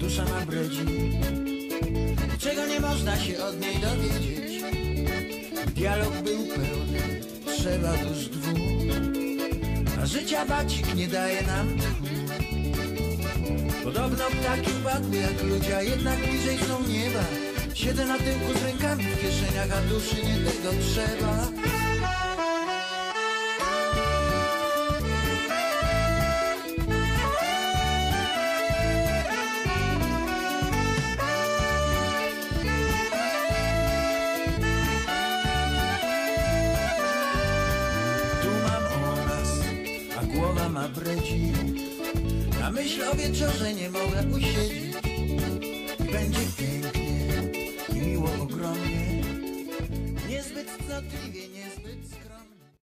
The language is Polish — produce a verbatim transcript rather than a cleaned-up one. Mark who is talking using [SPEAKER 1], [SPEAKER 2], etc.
[SPEAKER 1] dusza ma bredzi, czego nie można się od niej dowiedzieć. Dialog był pełny, trzeba dusz dwóch, a życia bacik nie daje nam tchu. Podobno ptaki upadły jak ludzie, a jednak bliżej są nieba. Siedzę na tyłku z rękami w kieszeniach, a duszy nie tego trzeba. Tu mam o nas, a głowa ma bredzi. Na myśl o wieczorze nie mogę usiedzieć. Będzie pięknie i miło ogromnie, niezbyt cnotliwie.